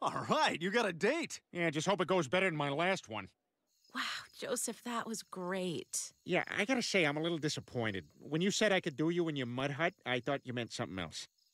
All right, you got a date. Yeah, just hope it goes better than my last one. Wow, Joseph, that was great. Yeah, I gotta say, I'm a little disappointed. When you said I could do you in your mud hut, I thought you meant something else.